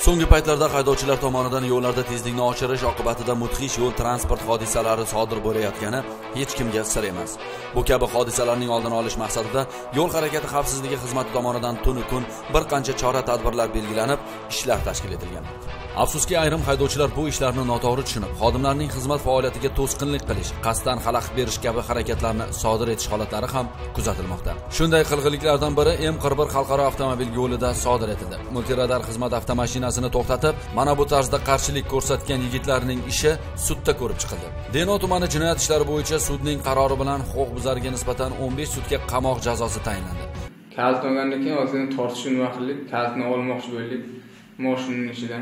So'nggi paytlarda haydovchilar tomonidan yo'llarda tezlikni oshirish oqibatida mudhish yo'l transport hodisalari sodir bo'layotgani hech kimga sir emas. Bu kabi hodisalarning oldini olish maqsadida yo'l harakati xavfsizligi xizmati tomonidan tunu kun bir qancha chora-tadbirlar belgilanib, ishlar tashkil etilgan. Afsuski, ayrim haydovchilar bu ishlarni noto'g'ri tushunib, xodimlarning xizmat faoliyatiga to'sqinlik qilish, qasddan xalaqit berish kabi harakatlarni sodir etish holatlari ham kuzatilmoqda. Shunday qilg'inliklardan biri M41 xalqaro avtomobil yo'lida sodir etildi. Multiradar xizmat avtomashinasini to'xtatib, mana bu tarzda qarshilik ko'rsatgan yigitlarning ishi sudda ko'rib chiqildi. Denov tumani jinoyat ishlari bo'yicha sudning qarori bilan huquqbuzarga nisbatan 15 sutka qamoq jazosi tayinlandi. Kalt olgandan keyin o'zini tortishni nima qildik? Kaltni olmoqchi bo'ldik mashinaning ichidan.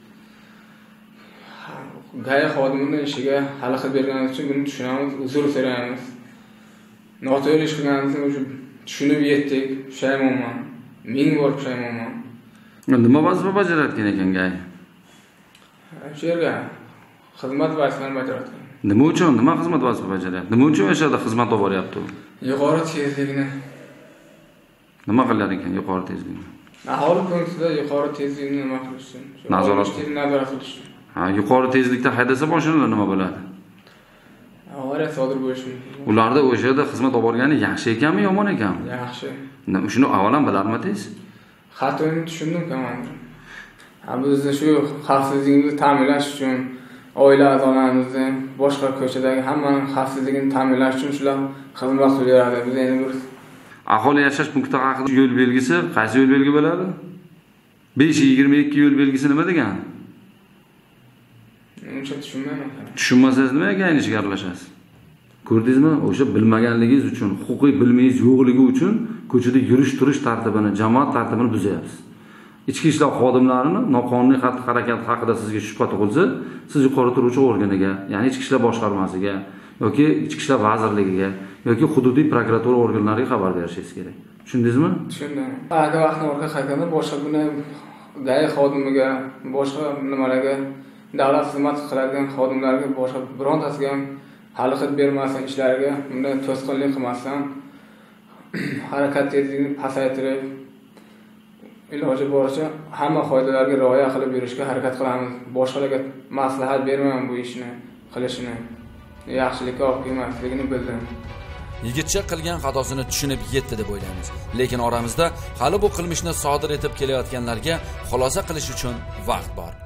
Gaya xodimining ishiga xalaqit berganimiz uchun buni tushunamiz, uzr so'raymiz. Noto'g'ri ish qilganimizni tushunib yetdik, pushaymonman. Ming bor pushaymonman. Nima vazifa bajarayotgan ekan gay? Shu yerga xizmat vazifasini bajarayotgan. Nima uchun? Nima xizmat vazifa bajaryapti? Nima uchun o'sha yerda xizmat olib boryapti u? Yuqori tezlikni. Nima qilar ekan yuqori tezlikni? Aholi punktida yuqori tezlikni nima qilish uchun? Nazorat qilish uchun. Ha, yuqori tezlikda haydasa mashinalar nima bo'ladi? Avariya sodir bo'lishi mumkin. Ularda o'sha yerda xizmat olib borgani yaxshi ekanmi, yomon ekanmi? Yaxshi. Shuni avvalan bilarmidingiz? Xatoyini tushundim, komandir. Biz shu xavfsizlikni ta'minlash uchun oila a'zolarimizni, boshqa ko'chadagi hammaning xavfsizligini ta'minlash uchun shular xizmat qilyapti. Biz endi bir aholi yashash punkti haqida yo'l belgisi qaysi yo'l belgi bo'ladi? 522 yo'l belgisi nima degan? Uncha tushunmayman. Tushunmasangiz nima ekan ishga aralashasiz? Ko'rdingizmi? O'sha bilmaganligingiz uchun, huquqiy bilmingiz yo'qligi uchun ko'chada yurish-turish tartibini, jamoat tartibini buzyapsiz. Ichki ishlar xodimlarini noqonuniy xatti-harakat haqida sizga shubha tug'ilsa, siz yuqori turuvchi organiga, ya'ni ichki ishlar boshqarmasiga yoki ichki ishlar vazirligiga yoki hududiy prokuratura organlariga xabar berishingiz kerak. Tushundingizmi? Tushundim. Agar vaqtni orqa qaytganda boshqa buni gay xodimiga, boshqa nimalarga davlat xizmat qiladigan xodimlarga boshqa birontasiga ham xalaqit bermasdan ishlariga bunday to'sqinlik qilmasdan harakat tezligini pasaytirib iloji boricha hamma qoidalarga rioya qilib yurishga harakat qilamiz. Boshqalarga maslahat bermayman bu ishni qilishini. Yaxshilikka olib kelmasligini bildim. Yigitcha qilgan xatosini tushunib yetdi deb o'ylaymiz. Lekin oramizda hali bu qilmishni sodir etib kelayotganlarga xulosa qilish uchun vaqt bor.